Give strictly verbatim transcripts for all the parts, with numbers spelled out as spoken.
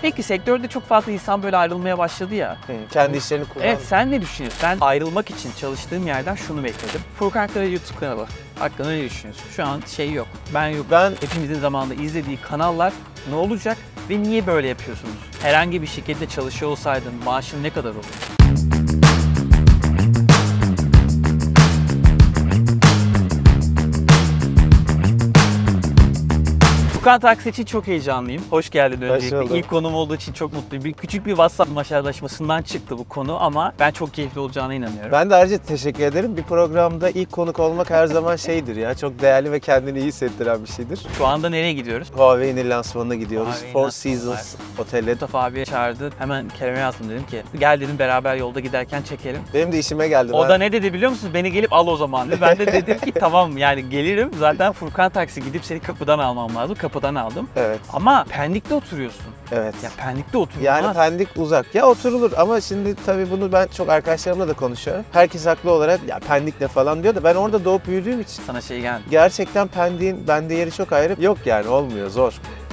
Peki sektörde çok fazla insan böyle ayrılmaya başladı ya. Hı, kendi işlerini kullan. Evet, sen ne düşünüyorsun? Ben ayrılmak için çalıştığım yerden şunu bekledim. Furkan Kara YouTube kanalı hakkında ne düşünüyorsun? Şu an şey yok. Ben yok. Ben Hepimizin zamanında izlediği kanallar ne olacak ve niye böyle yapıyorsunuz? Herhangi bir şirkette çalışıyor olsaydın maaşın ne kadar olur? Furkan Taksi için çok heyecanlıyım. Hoş geldin öncelikle. İlk konum olduğu için çok mutluyum. Bir küçük bir WhatsApp maşarlaşmasından çıktı bu konu ama ben çok keyifli olacağına inanıyorum. Ben de ayrıca teşekkür ederim. Bir programda ilk konuk olmak her zaman şeydir ya. Çok değerli ve kendini iyi hissettiren bir şeydir. Şu anda nereye gidiyoruz? Huawei'nin lansmanına gidiyoruz. Huawei'nin Four lansmanı Seasons Otel'e. Mustafa abiye çağırdı. Hemen Kerem'e yazdım, dedim ki gel dedim beraber yolda giderken çekelim. Benim de işime geldi. O ben... da ne dedi biliyor musunuz? Beni gelip al o zaman dedi. Ben de dedim ki tamam yani gelirim. Zaten Furkan Taksi gidip seni kapıdan almam lazım. Kapıdan aldım. Evet. Ama Pendik'te oturuyorsun. Evet. Ya Pendik'te oturulmaz. Yani Pendik uzak. Ya oturulur ama şimdi tabii bunu ben çok arkadaşlarımla da konuşuyorum. Herkes haklı olarak ya Pendik ne falan diyor da ben orada doğup büyüdüğüm için Sana şey geldi. gerçekten Pendik'in bende yeri çok ayrı. Yok yani olmuyor, zor.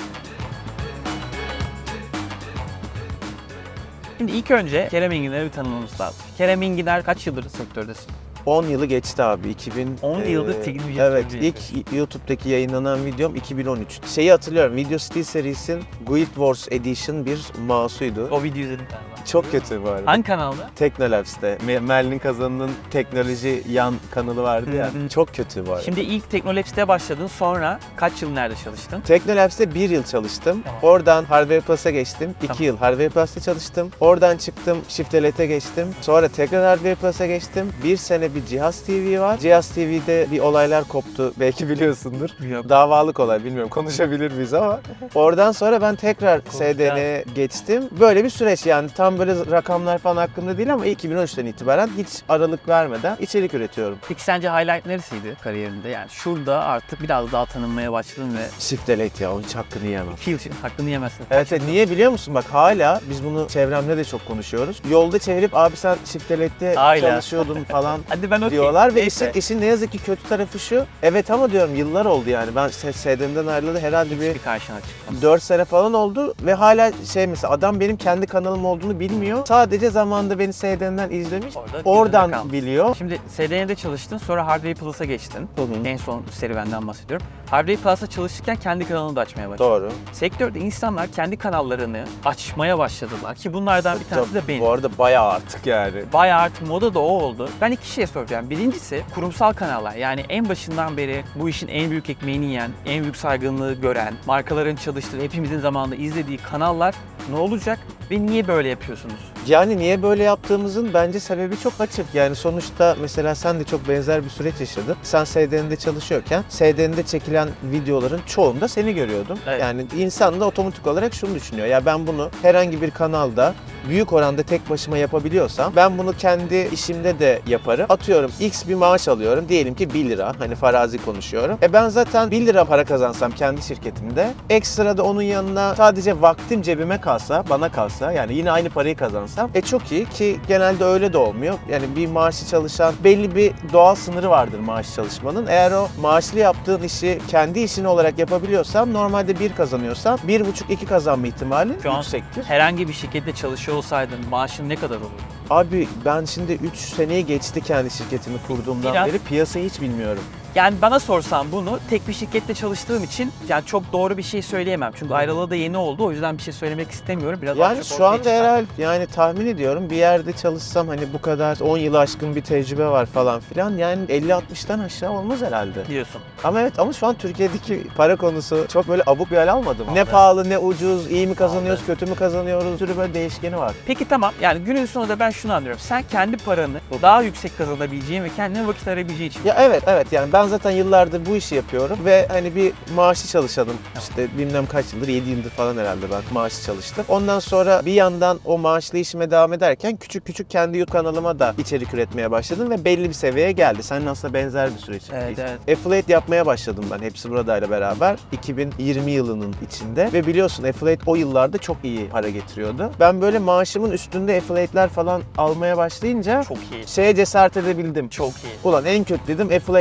Şimdi ilk önce Kerem İnginer'i bir tanımamız lazım. Kerem İnginer kaç yıldır sektördesin? on yılı geçti abi. iki bin on yıldır teknik video Evet, yapıyorsun. ilk YouTube'daki yayınlanan videom iki bin on üç. Şeyi hatırlıyorum. Video Steel Series'in Guild Wars Edition bir mouse'uydu. O videoyu izledim galiba. Çok kötü bu arada. Hangi kanalda? Teknolabs'te. Merlin Kazan'ın teknoloji yan kanalı vardı ya. Hı hı. Çok kötü bu arada. Şimdi ilk Teknolabs'te başladın, sonra kaç yıl nerede çalıştın? Teknolabs'te bir yıl çalıştım. Tamam. Oradan Hardware Plus'a geçtim. iki Tamam. yıl Hardware Plus'ta çalıştım. Oradan çıktım Shift Elet'e geçtim. Sonra tekrar Hardware Plus'a geçtim. Bir sene bir Cihaz T V var. Cihaz T V'de bir olaylar koptu. Belki biliyorsundur. Yok. Davalık olay, bilmiyorum konuşabilir miyiz ama. Oradan sonra ben tekrar S D N'ye geçtim. Böyle bir süreç yani, tam böyle rakamlar falan hakkında değil ama iki bin on üçten itibaren hiç aralık vermeden içerik üretiyorum. Peki sence highlight neresiydi kariyerinde? Yani şurada artık biraz daha tanınmaya başladın ve Shift Elet ya, onun hiç hakkını yemem. iki yıl için hakkını yemezsin. Evet, evet, niye biliyor musun? Bak hala biz bunu çevremde de çok konuşuyoruz. Yolda çevirip abi sen Shift Elet'te Hala. çalışıyordun falan Hadi ben okey. diyorlar ve Neyse. işin, işin ne yazık ki kötü tarafı şu. Evet ama diyorum yıllar oldu yani. Ben S D N'den ayrılalı herhalde bir Bir karşına çıktım. dört sene falan oldu ve hala şey, mesela adam benim kendi kanalım olduğunu bilmiyor. Sadece zamanında beni S D N'den izlemiş. Orada Oradan gözünde kalmış. biliyor. Şimdi S D N'de çalıştın, sonra Hardware Plus'a geçtin. Hı hı. En son serüvenden bahsediyorum. Hardware Plus'ta çalışırken kendi kanalını da açmaya başladın. Doğru. Sektörde insanlar kendi kanallarını açmaya başladılar ki bunlardan bir tanesi de benim. Bu arada bayağı artık yani. Bayağı artık moda da o oldu. Ben iki şey soracağım. Birincisi kurumsal kanallar. Yani en başından beri bu işin en büyük ekmeğini yiyen, en büyük saygınlığı gören, markaların çalıştığı, hepimizin zamanında izlediği kanallar ne olacak ve niye böyle yapıyorsunuz? Yani niye böyle yaptığımızın bence sebebi çok açık. Yani sonuçta mesela sen de çok benzer bir süreç yaşadın. Sen S D N'de çalışıyorken S D N'de çekilen videoların çoğunda seni görüyordum. Evet. Yani insan da otomatik olarak şunu düşünüyor. Ya ben bunu herhangi bir kanalda büyük oranda tek başıma yapabiliyorsam ben bunu kendi işimde de yaparım. Atıyorum X bir maaş alıyorum. Diyelim ki bir lira. Hani farazi konuşuyorum. E ben zaten bir lira para kazansam kendi şirketimde, ekstra da onun yanına sadece vaktim cebime kalsa, bana kalsa, yani yine aynı parayı kazansam e çok iyi, ki genelde öyle de olmuyor. Yani bir maaşlı çalışan belli bir doğal sınırı vardır maaş çalışmanın. Eğer o maaşlı yaptığın işi kendi işin olarak yapabiliyorsam, normalde bir kazanıyorsam bir buçuk iki kazanma ihtimali Şu an yüksektir. herhangi bir şirkette çalışıyor olsaydın maaşın ne kadar olurdu? Abi ben şimdi üç seneyi geçti kendi şirketimi kurduğumdan Biraz- beri, piyasayı hiç bilmiyorum. Yani bana sorsan bunu, tek bir şirkette çalıştığım için yani çok doğru bir şey söyleyemem. Çünkü ayrılığı da yeni oldu, o yüzden bir şey söylemek istemiyorum. Biraz Yani az çok şu ortaya anda çıkar. herhalde yani tahmin ediyorum bir yerde çalışsam, hani bu kadar on yılı aşkın bir tecrübe var falan filan, yani elli altmıştan aşağı olmaz herhalde. Biliyorsun. Ama evet, ama şu an Türkiye'deki para konusu çok böyle abuk bir hal almadı mı? Ne Vallahi. pahalı ne ucuz, iyi mi kazanıyoruz, kötü mü kazanıyoruz, bir sürü böyle değişkeni var. Peki tamam, yani günün sonunda ben şunu anlıyorum. Sen kendi paranı daha yüksek kazanabileceğin ve kendine vakit ayırabileceğin için. Ya evet evet, yani ben zaten yıllardır bu işi yapıyorum ve hani bir maaşlı çalışanım. İşte bilmem kaç yıldır, yedi yıldır falan herhalde ben maaşlı çalıştım. Ondan sonra bir yandan o maaşlı işime devam ederken küçük küçük kendi YouTube kanalıma da içerik üretmeye başladım ve belli bir seviyeye geldi. Senin aslında benzer bir süreç. Evet, evet. Affiliate yapmaya başladım ben Hepsi Burada'yla beraber iki bin yirmi yılının içinde ve biliyorsun affiliate o yıllarda çok iyi para getiriyordu. Ben böyle maaşımın üstünde affiliate'ler falan almaya başlayınca Çok iyi. şeye cesaret edebildim. Çok iyi. Ulan en kötü dedim affiliate'den hani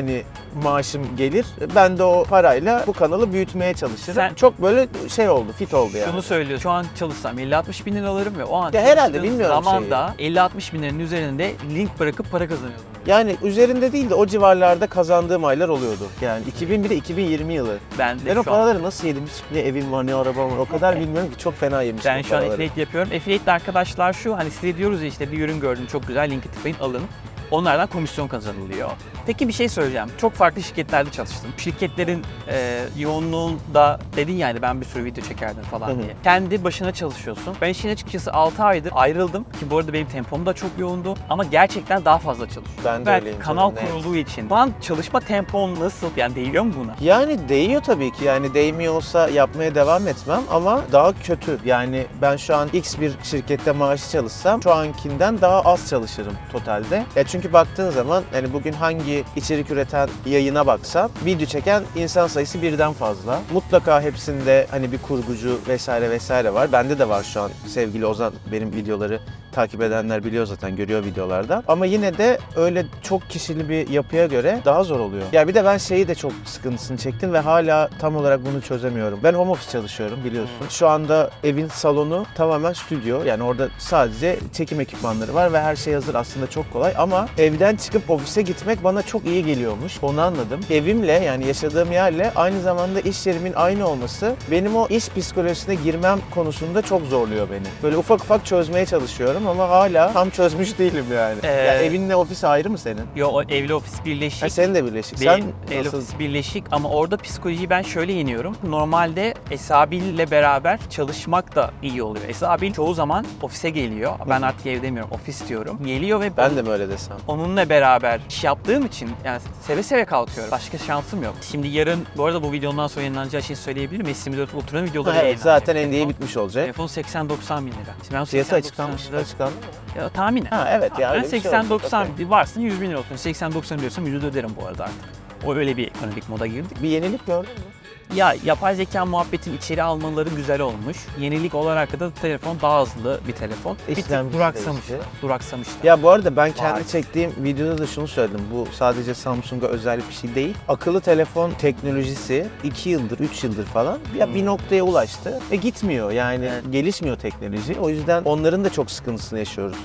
hani maaşım gelir. Ben de o parayla bu kanalı büyütmeye çalışırım. Sen- Çok böyle şey oldu, fit oldu yani. Şunu söylüyor. Şu an çalışsam elli altmış bin lira alırım ve o an Ya herhalde çalıştığım bilmiyorum zamanda elli altmış bin liranın üzerinde link bırakıp para kazanıyordum. Yani üzerinde değil de o civarlarda kazandığım aylar oluyordu. Yani iki bin bir de iki bin yirmi yılı. Ben de Ben o şu an paraları nasıl yedim? Hiç ne evim var ne arabam var. O kadar bilmiyorum ki, çok fena yemişim ben o şu an paraları. affiliate yapıyorum. Affiliate'de arkadaşlar şu, hani size diyoruz ya işte bir ürün gördüm çok güzel, linki tıklayın alın. Onlardan komisyon kazanılıyor. Peki bir şey söyleyeceğim. Çok farklı şirketlerde çalıştım. Şirketlerin e, yoğunluğunda dedin yani ben bir sürü video çekerdim falan Hı hı. diye. Kendi başına çalışıyorsun. Ben işin açıkçası altı aydır ayrıldım ki bu arada benim tempom da çok yoğundu ama gerçekten daha fazla çalışıyorum. Ben de Belki öyleyim kanal canım, net. kurulduğu için. Şu an çalışma tempon nasıl? Yani değiyor mu buna? Yani değiyor tabii ki. Yani değmiyor olsa yapmaya devam etmem ama daha kötü. Yani ben şu an X bir şirkette maaşı çalışsam şu ankinden daha az çalışırım totalde. Ya çünkü baktığın zaman hani bugün hangi içerik üreten yayına baksan video çeken insan sayısı birden fazla. Mutlaka hepsinde hani bir kurgucu vesaire vesaire var. Bende de var şu an. Sevgili Ozan benim videoları takip edenler biliyor zaten, görüyor videolardan. Ama yine de öyle çok kişili bir yapıya göre daha zor oluyor. Ya bir de ben şeyi de çok sıkıntısını çektim ve hala tam olarak bunu çözemiyorum. Ben home office çalışıyorum biliyorsun. Şu anda evin salonu tamamen stüdyo. Yani orada sadece çekim ekipmanları var ve her şey hazır, aslında çok kolay. Ama evden çıkıp ofise gitmek bana çok iyi geliyormuş. Onu anladım. Evimle, yani yaşadığım yerle aynı zamanda iş yerimin aynı olması benim o iş psikolojisine girmem konusunda çok zorluyor beni. Böyle ufak ufak çözmeye çalışıyorum ama hala tam çözmüş değilim yani. Ee, Ya evinle ofis ayrı mı senin? Yo, o evli ofis birleşik. Ha, senin de birleşik. Benim Sen evli nasıl? ofis birleşik ama orada psikolojiyi ben şöyle yeniyorum. Normalde Esabil ile beraber çalışmak da iyi oluyor. Esabil çoğu zaman ofise geliyor. Ben artık ev demiyorum, ofis diyorum. Geliyor ve Ben de mi öyle desem? onunla beraber iş yaptığım için yani seve seve kalkıyorum. Başka şansım yok. Şimdi yarın, bu arada bu videondan sonra yayınlanacağı şeyi söyleyebilirim. S yirmi dört Ultra'nın videoları Ha, evet, yayınlanacak. zaten N D A Telefon- bitmiş olacak. Telefon seksen doksan bin lira. Şimdi ben o Fiyatı seksen açıklanmış. doksan lira- Açıklandı mı? Ya, tahminen. Ha evet ya, Ben öyle bir şey seksen oldu. doksan Okey. varsın yüz bin lira olsun. seksen doksan diyorsam yüzü de öderim bu arada artık. O öyle bir ekonomik moda girdik. Bir yenilik gördün mü? Ya yapay zeka muhabbetin içeri almaları güzel olmuş. Yenilik olarak da telefon daha hızlı bir telefon. Bir tık İşlemcisi duraksamışlar. değişti. Duraksamışlar. Ya bu arada ben kendi Vay. çektiğim videoda da şunu söyledim. Bu sadece Samsung'a özel bir şey değil. Akıllı telefon teknolojisi iki yıldır, üç yıldır falan ya bir noktaya ulaştı ve gitmiyor. Yani Evet. gelişmiyor teknoloji. O yüzden onların da çok sıkıntısını yaşıyoruz.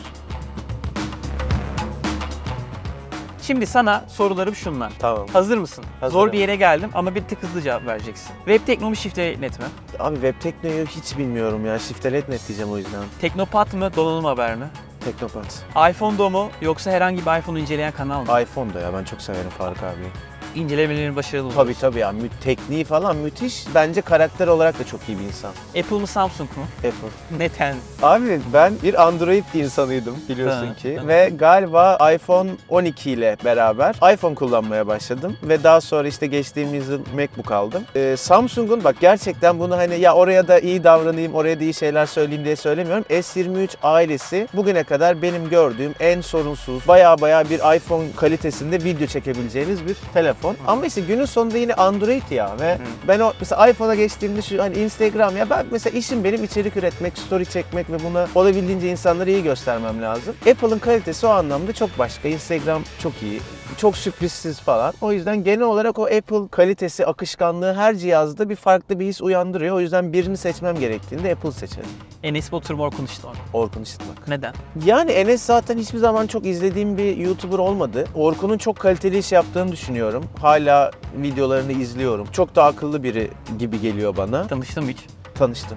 Şimdi sana sorularım şunlar. Tamam. Hazır mısın? Hazırım. Zor bir yere geldim ama bir tık hızlı cevap vereceksin. Web Tekno mu Şifrenet mi? Abi web teknolojiyi hiç bilmiyorum ya. Şiftelet net diyeceğim o yüzden. Teknopat mı, Donanım Haber mi? Teknopat. iPhone'da mu yoksa herhangi bir iPhone'u inceleyen kanal mı? iPhone'da ya, ben çok severim Faruk abi. İncelemelerin başarılı olur. Tabii tabii ya, mü- tekniği falan müthiş. Bence karakter olarak da çok iyi bir insan. Apple mı Samsung mu? Apple. Neden? Abi ben bir Android insanıydım biliyorsun Ha, ki ha. ve galiba iPhone on iki ile beraber iPhone kullanmaya başladım ve daha sonra işte geçtiğimiz yıl MacBook aldım. Ee, Samsung'un, bak gerçekten bunu hani ya oraya da iyi davranayım, oraya da iyi şeyler söyleyeyim diye söylemiyorum. S yirmi üç ailesi bugüne kadar benim gördüğüm en sorunsuz, baya baya bir iPhone kalitesinde video çekebileceğiniz bir telefon. Ama işte günün sonunda yine Android ya ve ben o mesela iPhone'a geçtiğimde şu hani Instagram, ya ben mesela işim benim içerik üretmek, story çekmek ve buna olabildiğince insanlara iyi göstermem lazım. Apple'ın kalitesi o anlamda çok başka. Instagram çok iyi, çok sürprizsiz falan. O yüzden genel olarak o Apple kalitesi, akışkanlığı her cihazda bir farklı bir his uyandırıyor. O yüzden birini seçmem gerektiğinde Apple seçerim. Enes Batur mu Orkun Işıtmak? Orkun Işıtmak. Neden? Yani Enes zaten hiçbir zaman çok izlediğim bir YouTuber olmadı. Orkun'un çok kaliteli iş yaptığını düşünüyorum. Hala videolarını izliyorum. Çok da akıllı biri gibi geliyor bana. Tanıştın mı hiç? Tanıştım.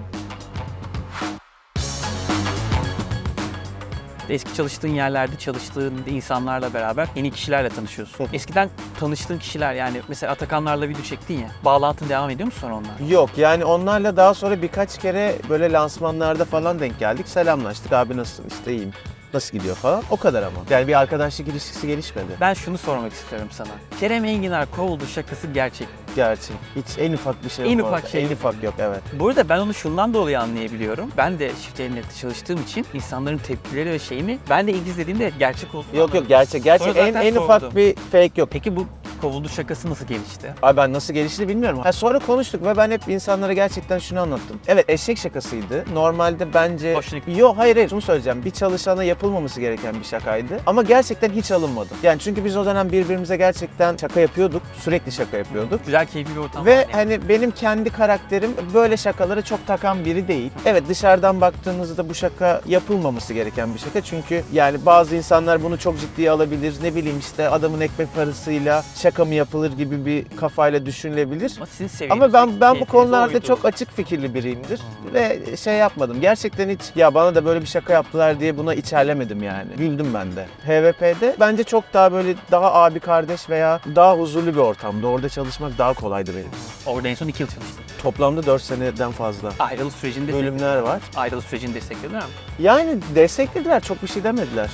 Eski çalıştığın yerlerde çalıştığın insanlarla beraber yeni kişilerle tanışıyorsun. Eskiden tanıştığın kişiler, yani mesela Atakanlarla video çektin ya, bağlantın devam ediyor mu sonra onlar? Yok yani onlarla daha sonra birkaç kere böyle lansmanlarda falan denk geldik. Selamlaştık. Abi nasılsın? İşte iyiyim. Nasıl gidiyor falan. O kadar ama. Yani bir arkadaşlık ilişkisi gelişmedi. Ben şunu sormak istiyorum sana. Kerem Enginar kovuldu şakası gerçek. Gerçi. Hiç en ufak bir şey yok. En orada. ufak şey En yok. ufak yok, evet. Bu arada ben onu şundan dolayı anlayabiliyorum. Ben de Shift Elnet'te çalıştığım için insanların tepkileri ve şeyini ben de ilk izlediğimde gerçek olduğunu Yok yok, anladım. gerçek. Gerçek Sonra en zaten en sordum. ufak bir fake yok. Peki bu kovuldu şakası nasıl gelişti? Abi ben nasıl gelişti bilmiyorum. Ha, sonra konuştuk ve ben hep insanlara gerçekten şunu anlattım. Evet, eşek şakasıydı. Normalde bence... Hoşuna gitti. Yok hayır hayır şunu söyleyeceğim. Bir çalışana yapılmaması gereken bir şakaydı. Ama gerçekten hiç alınmadım. Yani çünkü biz o dönem birbirimize gerçekten şaka yapıyorduk. Sürekli şaka yapıyorduk. Güzel, keyifli bir ortam Ve var. hani benim kendi karakterim böyle şakaları çok takan biri değil. Evet, dışarıdan baktığınızda bu şaka yapılmaması gereken bir şaka. Çünkü yani bazı insanlar bunu çok ciddiye alabilir. Ne bileyim işte adamın ekmek parasıyla şaka mı yapılır gibi bir kafayla düşünülebilir. Ama sizin seviyeniz. Ama ben ben bu keyfiniz konularda oydu. çok açık fikirli biriyimdir ve şey yapmadım. Gerçekten hiç ya bana da böyle bir şaka yaptılar diye buna içerlemedim yani. Güldüm ben de. H V P'de bence çok daha böyle daha abi kardeş veya daha huzurlu bir ortamda. Orada çalışmak daha kolaydı benim. Orada en son iki yıl çalıştın. Toplamda dört seneden fazla Ayrılık sürecinde bölümler var. Ayrılık sürecini desteklediler mi? Yani desteklediler, çok bir şey demediler.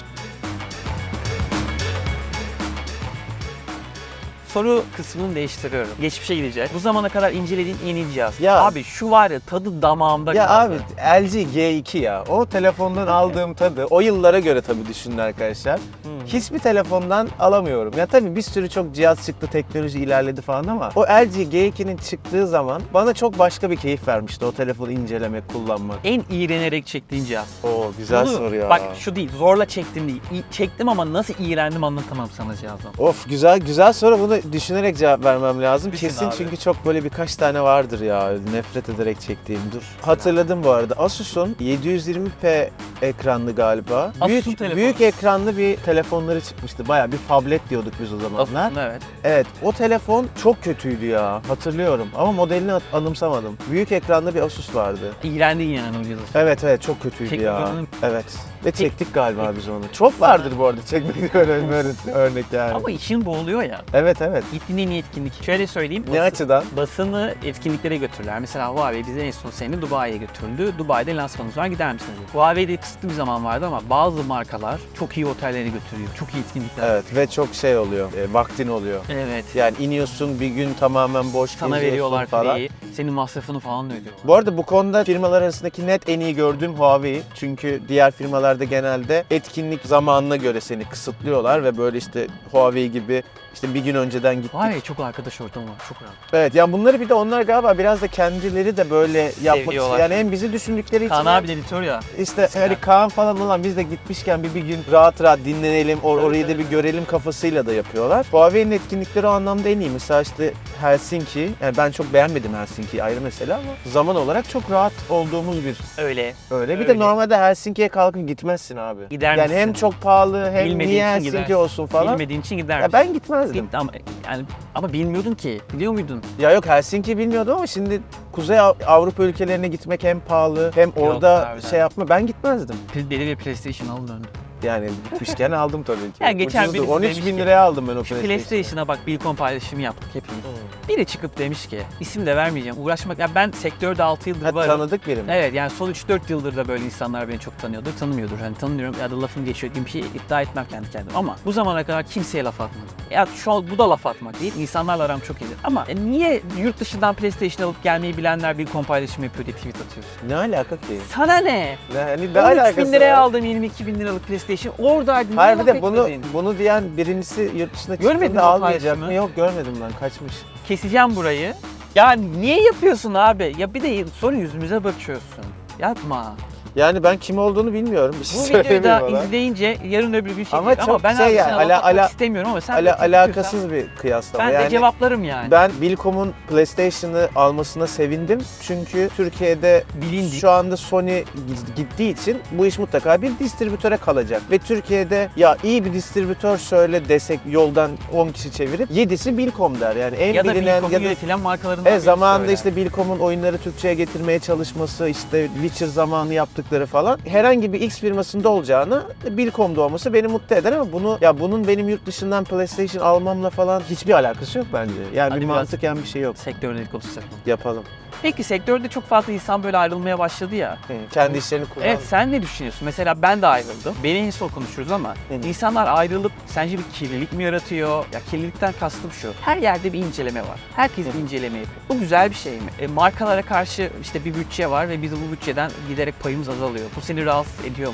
Soru kısmını değiştiriyorum. Geçmişe gideceğiz. Bu zamana kadar incelediğin en iyi cihaz. Ya- Abi şu var ya, tadı damağımda Ya kaldı. abi L G G iki ya. O telefondan aldığım tadı o yıllara göre tabii düşünün arkadaşlar. Hmm. Hiçbir telefondan alamıyorum. Ya tabii bir sürü çok cihaz çıktı, teknoloji ilerledi falan ama o L G G ikinin çıktığı zaman bana çok başka bir keyif vermişti o telefonu incelemek, kullanmak. En iğrenerek çektiğin cihaz. Oo güzel Bunu- soru ya. Bak şu değil, zorla çektim değil. İ- Çektim ama nasıl iğrendim anlatamam sana cihazdan. Of güzel güzel soru, bunu düşünerek cevap vermem lazım. Düşün Kesin abi. çünkü çok böyle birkaç tane vardır ya nefret ederek çektiğim. Dur. Hatırladım bu arada. Asus'un yedi yüz yirmi p ekranlı galiba. Asus'un Büyük telefonu. büyük ekranlı bir telefonları çıkmıştı. Bayağı bir phablet diyorduk biz o zamanlar. Aslında evet. Evet, o telefon çok kötüydü ya. Hatırlıyorum ama modelini hat- anımsamadım. Büyük ekranlı bir Asus vardı. İğrendin yani o cihazı. Evet evet çok kötüydü Çektik ya. onu. Evet. Ve çektik galiba biz onu. Çok vardır bu arada çekmek öyle bir örnek yani. Ama işin bu oluyor ya. Evet evet. Gittiğin en iyi etkinlik. Şöyle söyleyeyim. Ne açıdan? Basını etkinliklere götürürler. Mesela Huawei bize en son seni Dubai'ye götürüldü. Dubai'de lansmanımız var, gider misiniz diye. Huawei'de kısıtlı bir zaman vardı ama bazı markalar çok iyi otellere götürüyor. Çok iyi etkinlikler. Evet ve çok şey oluyor. E, vaktin oluyor. Evet. Yani iniyorsun bir gün tamamen boş Sana geziyorsun veriyorlar falan. free'yi. Senin masrafını falan da ödüyorlar. Bu arada bu konuda firmalar arasındaki net en iyi gördüğüm Huawei. Çünkü diğer firmalarda genelde etkinlik zamanına göre seni kısıtlıyorlar ve böyle işte Huawei gibi işte bir gün önceden gittik. Huawei çok arkadaş ortamı var. Çok rahat. Evet yani bunları bir de onlar galiba biraz da kendileri de böyle yapmak Seviyorlar. yani hem bizi düşündükleri için Kaan abi de editör ya. işte hani Kaan falan olan biz de gitmişken bir, bir gün rahat rahat dinlenelim, or- orayı da bir görelim kafasıyla da yapıyorlar. Huawei'nin etkinlikleri o anlamda en iyi. Mesela işte Helsinki, yani ben çok beğenmedim Helsinki'yi ayrı mesele ama zaman olarak çok rahat olduğumuz bir Öyle. öyle. Bir Öyle. de normalde Helsinki'ye kalkıp gitmezsin abi. Gider yani misin? hem çok pahalı hem Bilmediğin niye için Helsinki gider. olsun falan. Bilmediğin için gider Ya misin? ben gitmezdim. Gitti ama yani ama bilmiyordun ki. Biliyor muydun? Ya yok Helsinki bilmiyordum ama şimdi Kuzey Av- Avrupa ülkelerine gitmek hem pahalı hem orada harbiden. şey yapma ben gitmezdim. Deli bir PlayStation aldı döndü. Yani gitmişken aldım tabii ki. Yani geçen Ucuzdu. birisi on üç demiş bin ki, liraya aldım ben o Şu PlayStation'ı. PlayStation'a bak, Bilcom paylaşımı yaptık hepimiz. Biri çıkıp demiş ki, isim de vermeyeceğim, uğraşmak, ya ben sektörde altı yıldır Ha, varım. tanıdık biri mi? Evet yani son üç dört yıldır da böyle insanlar beni çok tanıyordur, tanımıyordur. Hani tanımıyorum ya da lafım geçiyor gibi bir şey iddia etmem kendi kendime. Ama bu zamana kadar kimseye laf atmadım. Ya şu an bu da laf atmak değil, insanlarla aram çok iyidir. Ama e, niye yurt dışından PlayStation alıp gelmeyi bilenler Bilcom paylaşımı yapıyor diye tweet atıyorsun? Ne alaka ki? Sana ne? Ne, hani ne on üç alakası bin liraya var? aldım yirmi iki bin liralık PlayStation, oradaydın. Hayır niye bir de laf bunu etmedin? bunu diyen birincisi yurt dışına Görmedin mi çıktığında o almayacak paylaşımı? mı? Yok görmedim ben, kaçmış. Keseceğim burayı. Ya niye yapıyorsun abi? Ya bir de sonra yüzümüze bakıyorsun. Yapma. Yani ben kim olduğunu bilmiyorum. Bir şey Bu videoyu söyleyeyim da ona. izleyince yarın öbür gün şey Ama diyecek. ama çok ben şey abi ya, sana ala- laf atmak ala- istemiyorum ama sen Ala, de alakasız bir kıyaslama. ben yani de cevaplarım yani. ben Bilcom'un PlayStation'ı almasına sevindim. Çünkü Türkiye'de Bilindik. şu anda Sony gittiği için bu iş mutlaka bir distribütöre kalacak. Ve Türkiye'de ya iyi bir distribütör söyle desek yoldan on kişi çevirip yedisi Bilcom der. Yani en ya da bilinen Bilcom'un ya da yönetilen markalarından e, birisi zamanında öyle. işte Bilcom'un oyunları Türkçe'ye getirmeye çalışması, işte Witcher zamanı yaptıkları falan herhangi bir X firmasında olacağını Bilcom'da olması beni mutlu eder ama bunu ya bunun benim yurt dışından PlayStation almamla falan hiçbir alakası yok bence. Yani Hadi bir biraz- mantıken bir şey yok. sektörde dedikodu yapalım. Yapalım. Peki sektörde çok fazla insan böyle ayrılmaya başladı ya. Hı, kendi işlerini kullan. Evet, sen ne düşünüyorsun? Mesela ben de ayrıldım. Beni en son konuşuruz ama Hı. insanlar ayrılıp sence bir kirlilik mi yaratıyor? Ya kirlilikten kastım şu. Her yerde bir inceleme var. Herkes bir inceleme yapıyor. Bu güzel bir şey mi? E, markalara karşı işte bir bütçe var ve biz bu bütçeden giderek payımız azalıyor. Bu seni rahatsız ediyor mu?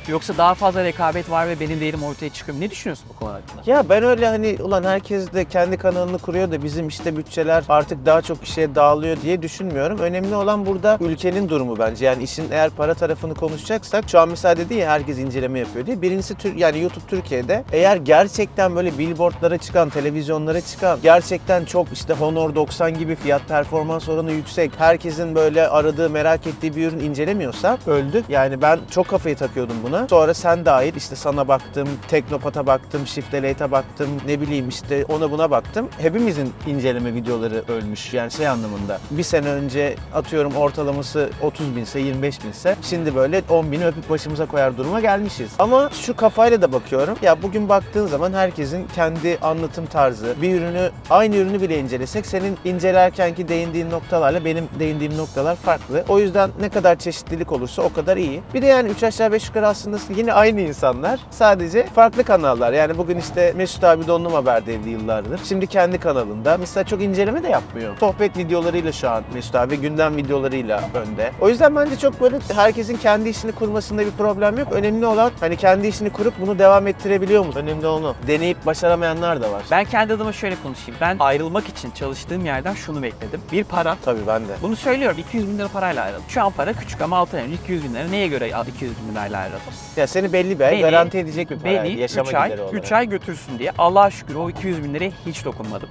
Yoksa daha fazla rekabet var ve benim değerim ortaya çıkıyor mu? Ne düşünüyorsun bu konu hakkında? Ya ben öyle hani ulan herkes de kendi kanalını kuruyor da bizim işte bütçeler artık daha çok kişiye dağılıyor diye düşünmüyorum. Önemli olan burada ülkenin durumu bence. Yani işin eğer para tarafını konuşacaksak şu an mesela dedi ya herkes inceleme yapıyor diye. Birincisi yani YouTube Türkiye'de eğer gerçekten böyle billboardlara çıkan, televizyonlara çıkan, gerçekten çok işte Honor doksan gibi fiyat performans oranı yüksek, herkesin böyle aradığı, merak ettiği bir ürün incelemiyorsa öldük. Yani ben çok kafayı takıyordum buna. Sonra sen dahil işte sana baktım, Teknopat'a baktım, Shift Elate'e baktım, ne bileyim işte ona buna baktım. Hepimizin inceleme videoları ölmüş yani şey anlamında. Bir sene önce atıyorum ortalaması otuz binse, yirmi beş binse şimdi böyle on bini öpüp başımıza koyar duruma gelmişiz. Ama şu kafayla da bakıyorum. Ya bugün baktığın zaman herkesin kendi anlatım tarzı, bir ürünü, aynı ürünü bile incelesek senin incelerkenki değindiğin noktalarla benim değindiğim noktalar farklı. O yüzden ne kadar çeşitlilik olursa o kadar iyi. Bir de yani üç aşağı beş yukarı aslında yine aynı insanlar. Sadece farklı kanallar. Yani bugün işte Mesut abi Donlum Haber'deydi yıllardır. Şimdi kendi kanalında. Mesela çok inceleme de yapmıyor. Sohbet videolarıyla şu an Mesut abi gündem videolarıyla önde. O yüzden bence çok böyle herkesin kendi işini kurmasında bir problem yok. Önemli olan hani kendi işini kurup bunu devam ettirebiliyor mu? Önemli olan o. Deneyip başaramayanlar da var. Ben kendi adıma şöyle konuşayım. Ben ayrılmak için çalıştığım yerden şunu bekledim. Bir para. Tabii ben de. Bunu söylüyorum. iki yüz bin lira parayla ayrıldım. Şu an para küçük ama altı ay önce iki yüz bin lira. Neye göre iki yüz bin lirayla ayrıldım? Ya seni belli bir ay Beni- garanti edecek bir para. Beni Yaşama üç ay, gideri olarak. üç ay götürsün diye Allah'a şükür o iki yüz bin liraya hiç dokunmadım.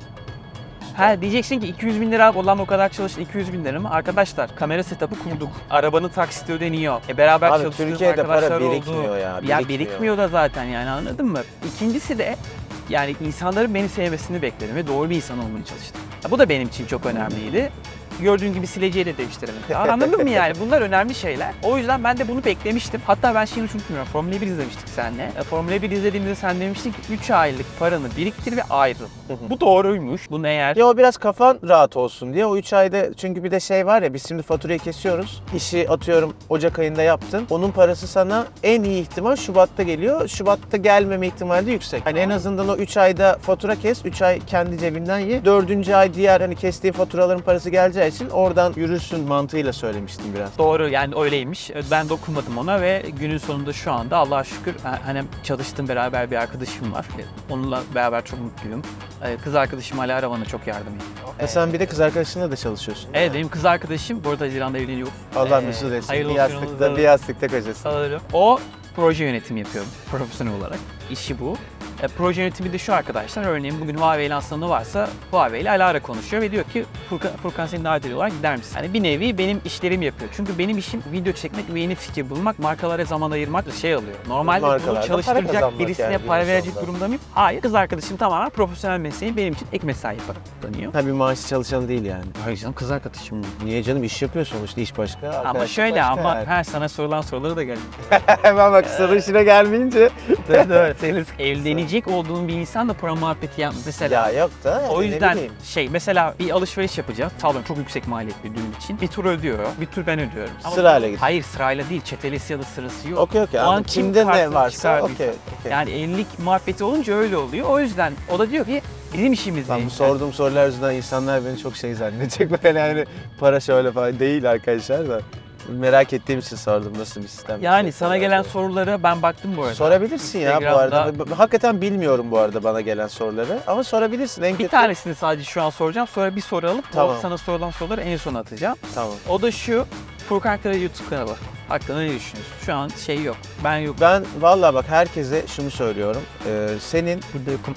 Ha diyeceksin ki iki yüz bin lira olan o kadar çalıştı iki yüz bin lira mı? Arkadaşlar kamera setup'ı kurduk. Arabanın taksiti ödeniyor. E beraber Abi çalıştığımız Türkiye'de arkadaşlar para oldu. birikmiyor ya. Ya birikmiyor. birikmiyor da zaten yani anladın mı? İkincisi de yani insanların beni sevmesini bekledim ve doğru bir insan olmaya çalıştım. Ya bu da benim için çok önemliydi. Gördüğün gibi sileceği de değiştiremedim. Anladın mı yani? Bunlar önemli şeyler. O yüzden ben de bunu beklemiştim. Hatta ben şeyi unutmuyorum. Formula bir izlemiştik seninle. E, Formula bir izlediğimizde sen demiştin ki üç aylık paranı biriktir ve ayrıl. Bu doğruymuş. Bunu eğer... Ya o biraz kafan rahat olsun diye. O üç ayda çünkü bir de şey var ya biz şimdi faturayı kesiyoruz. İşi atıyorum Ocak ayında yaptın. Onun parası sana en iyi ihtimal Şubat'ta geliyor. Şubat'ta gelmeme ihtimali de yüksek. Hani en azından o üç ayda fatura kes. üç ay kendi cebinden ye. dördüncü ay diğer hani kestiğin faturaların parası geleceği için oradan yürürsün mantığıyla söylemiştim biraz. Doğru yani öyleymiş. Ben dokunmadım ona ve günün sonunda şu anda Allah'a şükür hani çalıştığım beraber bir arkadaşım var. Onunla beraber çok mutluyum. Kız arkadaşım Ali Aravan'a çok yardım ediyor. E sen bir de kız arkadaşınla da çalışıyorsun. Evet benim kız arkadaşım bu arada Haziran'da evleniyor. Allah Ee, mesut etsin. hayırlı Bir olsun, yastıkta, onu da- bir yastıkta kocası. Sanırım. O proje yönetimi yapıyor profesyonel olarak. İşi bu. E, proje yönetimi de şu arkadaşlar. Örneğin bugün Huawei lansmanı varsa Huawei ile Alara konuşuyor ve diyor ki Furkan, Furkan seni davet ediyorlar gider misin? Yani bir nevi benim işlerimi yapıyor. Çünkü benim işim video çekmek ve yeni fikir bulmak, markalara zaman ayırmak şey alıyor. Normalde Markalardan bunu para çalıştıracak kazanmak birisine yani para günün verecek sonunda. durumda mıyım? Hayır. Kız arkadaşım tamamen profesyonel mesleği benim için ek mesai yaparak kullanıyor. Tabii maaşlı çalışan değil yani. Hayır canım kız arkadaşım. Niye canım iş yapıyor sonuçta iş başka. Ama arkadaşlık şöyle başka ama yani. her sana sorulan soruları da geldi. Hemen bak soru işine gelmeyince. Evet evet. Senin evlenecek olduğun bir insan da para muhabbeti yapmış. Mesela Ya yok da. o ne yüzden bileyim. şey mesela bir alışveriş yapacağız. Sallıyorum çok yüksek maliyetli bir düğün için. Bir tur ödüyor, bir tur ben ödüyorum. Ama Sırayla git. Hayır sırayla değil. Çetelesi ya da sırası yok. Okey okey. O an anladım. kim Kimde ne kartını varsa çıkardıysa. okey. okey. Yani evlilik muhabbeti olunca öyle oluyor. O yüzden o da diyor ki bizim işimiz Ben değil. bu sorduğum sorular yüzünden insanlar beni çok şey zannedecek. Böyle yani para şöyle falan değil arkadaşlar da. Merak ettiğim için sordum nasıl bir sistem. Yani bir şey sana falan gelen diye. sorulara ben baktım bu arada. Sorabilirsin ya bu arada. Instagram'da- Hakikaten bilmiyorum bu arada bana gelen soruları. Ama sorabilirsin en Bir kötü. tanesini sadece şu an soracağım. Sonra bir soru alıp Tamam. o sana sorulan soruları en son atacağım. Tamam. O da şu. Furkan Kara YouTube kanalı. Hakkında ne düşünüyorsun? Şu an şey yok. Ben yok. Ben vallahi bak herkese şunu söylüyorum. Ee, senin Burada yokum.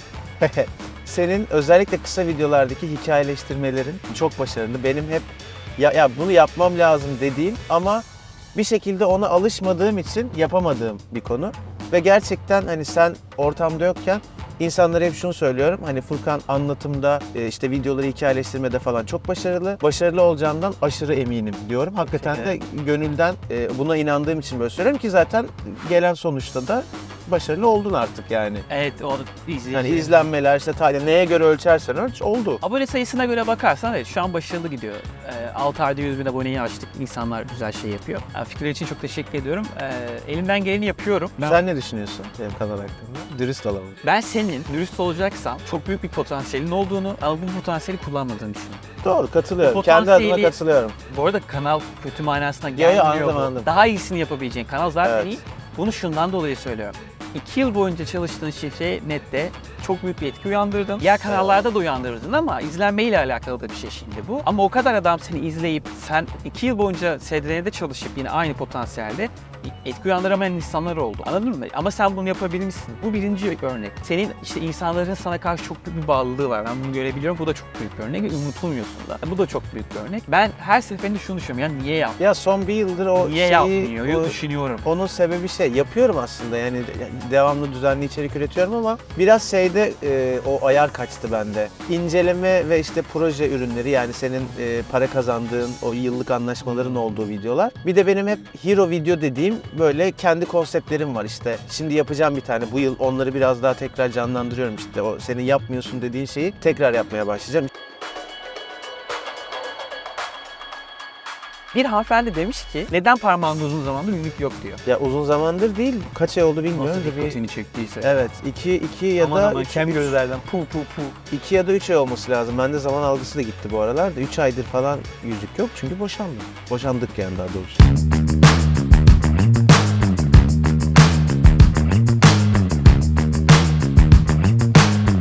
senin özellikle kısa videolardaki hikayeleştirmelerin çok başarılı. Benim hep ya, ya bunu yapmam lazım dediğim ama bir şekilde ona alışmadığım için yapamadığım bir konu. Ve gerçekten hani sen ortamda yokken insanlara hep şunu söylüyorum. Hani Furkan anlatımda, e, işte videoları hikayeleştirmede falan çok başarılı. Başarılı olacağından aşırı eminim diyorum. Hakikaten de gönülden e, buna inandığım için böyle söylüyorum ki zaten gelen sonuçta da başarılı oldun artık yani. Evet o izleyici. Yani izlenmeler işte ta- neye göre ölçersen ölç oldu. Abone sayısına göre bakarsan evet şu an başarılı gidiyor. Ee, altı ayda yüz bin aboneyi açtık. İnsanlar güzel şey yapıyor. Yani fikirler için çok teşekkür ediyorum. Ee, elimden geleni yapıyorum. Ben, Sen ne düşünüyorsun benim kanal hakkında? Dürüst olalım. ben senin dürüst olacaksan çok büyük bir potansiyelin olduğunu ama bu potansiyeli kullanmadığını düşünüyorum. Doğru katılıyorum. Bu Kendi adıma potansiyeli- katılıyorum. Bu arada kanal kötü manasına Ya, ya, gelmiyor. anladım, bu. anladım. Daha iyisini yapabileceğin kanal zaten Evet. iyi. Bunu şundan dolayı söylüyorum. İki yıl boyunca çalıştığın şifre nette çok büyük bir etki uyandırdın. Diğer kanallarda da uyandırırdın ama izlenmeyle alakalı da bir şey şimdi bu. Ama o kadar adam seni izleyip sen iki yıl boyunca S D N'de çalışıp yine aynı potansiyelde etki uyandıramayan insanlar oldu. Anladın mı? Ama sen bunu yapabilmişsin. Bu birinci örnek. Senin işte insanların sana karşı çok büyük bir bağlılığı var. Ben bunu görebiliyorum. Bu da çok büyük bir örnek. Unutulmuyorsun da. Bu da çok büyük bir örnek. Ben her seferinde şunu düşünüyorum. Ya niye yap? Ya son bir yıldır o Niye şeyi... yapmıyor? o- Düşünüyorum. Onun sebebi şey, yapıyorum aslında yani devamlı düzenli içerik üretiyorum ama biraz şeyde e, o ayar kaçtı bende. İnceleme ve işte proje ürünleri, yani senin e, para kazandığın o yıllık anlaşmaların olduğu videolar. Bir de benim hep hero video dediğim böyle kendi konseptlerim var işte. Şimdi yapacağım bir tane, bu yıl onları biraz daha tekrar canlandırıyorum işte. O senin yapmıyorsun dediğin şeyi tekrar yapmaya başlayacağım. Bir hanımefendi demiş ki neden parmağında uzun zamandır ünlük yok diyor. Ya uzun zamandır değil, kaç ay oldu bilmiyorum. Nasıl da bir- dikkatini çektiyse. Evet, iki, iki ya Aman da aman üç, kem üç- gözlerden pu pu pu. iki ya da üç ay olması lazım. Bende zaman algısı da gitti bu aralar da. üç aydır falan yüzük yok çünkü boşandım. Boşandık yani daha doğrusu.